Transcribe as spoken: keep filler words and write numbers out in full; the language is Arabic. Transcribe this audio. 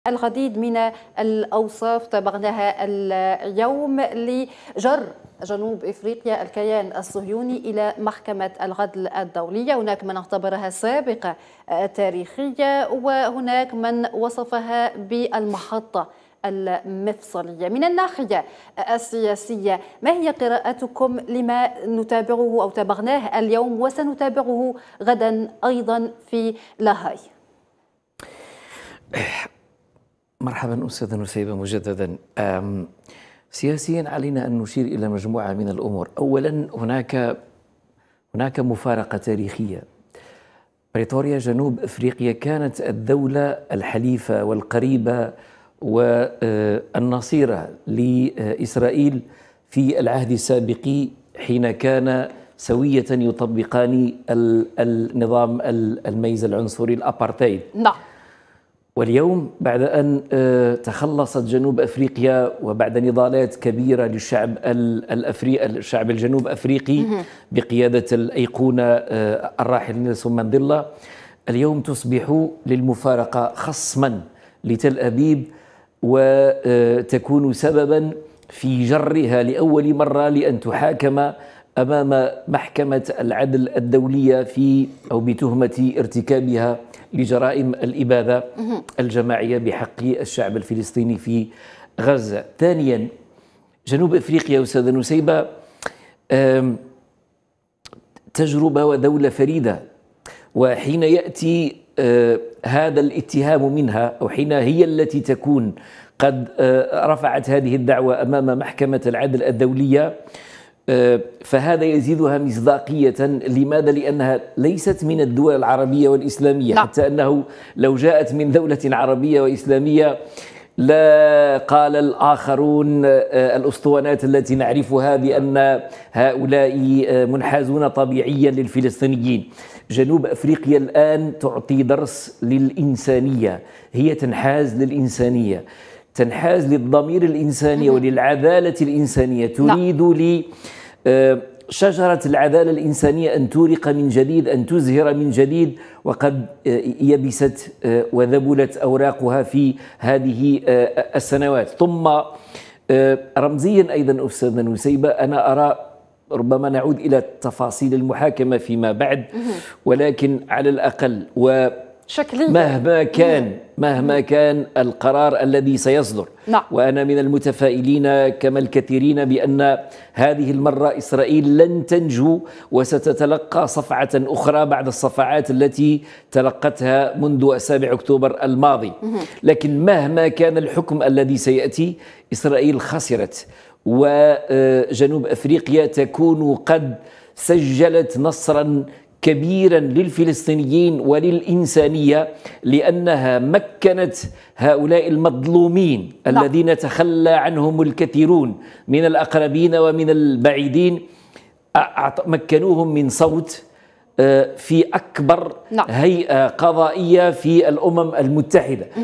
العديد من الأوصاف تابعناها اليوم لجر جنوب إفريقيا الكيان الصهيوني إلى محكمة العدل الدولية. هناك من اعتبرها سابقة تاريخية وهناك من وصفها بالمحطة المفصلية. من الناحية السياسية، ما هي قراءتكم لما نتابعه أو تابعناه اليوم وسنتابعه غدا أيضا في لاهاي؟ مرحبا أستاذ نسيبة مجددا. سياسيا علينا أن نشير إلى مجموعة من الأمور. أولا هناك هناك مفارقة تاريخية. بريطوريا جنوب أفريقيا كانت الدولة الحليفة والقريبة والنصيرة لإسرائيل في العهد السابق حين كان سوية يطبقان النظام الميز العنصري الأبارتايد. نعم. واليوم بعد أن تخلصت جنوب أفريقيا وبعد نضالات كبيرة للشعب الأفريقي الشعب الجنوب أفريقي بقيادة الأيقونة الراحل نيلسون مانديلا، اليوم تصبح للمفارقة خصما لتل أبيب وتكون سببا في جرها لأول مرة لأن تحاكم أمام محكمة العدل الدولية في أو بتهمة ارتكابها لجرائم الإبادة الجماعية بحق الشعب الفلسطيني في غزة. ثانيا، جنوب أفريقيا أستاذ نسيبة تجربة ودولة فريدة، وحين يأتي هذا الاتهام منها أو حين هي التي تكون قد رفعت هذه الدعوة أمام محكمة العدل الدولية فهذا يزيدها مصداقية. لماذا؟ لأنها ليست من الدول العربية والإسلامية. لا. حتى أنه لو جاءت من دولة عربية وإسلامية لا قال الآخرون الأسطوانات التي نعرفها بأن هؤلاء منحازون طبيعيا للفلسطينيين. جنوب أفريقيا الآن تعطي درس للإنسانية، هي تنحاز للإنسانية، تنحاز للضمير الإنساني وللعدالة الإنسانية، تريد لي شجرة العدالة الإنسانية أن تورق من جديد، أن تزهر من جديد، وقد يبست وذبلت أوراقها في هذه السنوات. ثم رمزيا أيضا أستاذ نسيبة، أنا أرى ربما نعود إلى تفاصيل المحاكمة فيما بعد، ولكن على الأقل و مهما كان مهما كان القرار الذي سيصدر، نعم. وأنا من المتفائلين كما الكثيرين بأن هذه المرة إسرائيل لن تنجو وستتلقى صفعة أخرى بعد الصفعات التي تلقتها منذ السابع أكتوبر الماضي. لكن مهما كان الحكم الذي سيأتي، إسرائيل خسرت، وجنوب أفريقيا تكون قد سجلت نصرا كبيرا للفلسطينيين وللإنسانية، لأنها مكنت هؤلاء المظلومين لا. الذين تخلى عنهم الكثيرون من الأقربين ومن البعيدين، مكنوهم من صوت في أكبر لا. هيئة قضائية في الأمم المتحدة.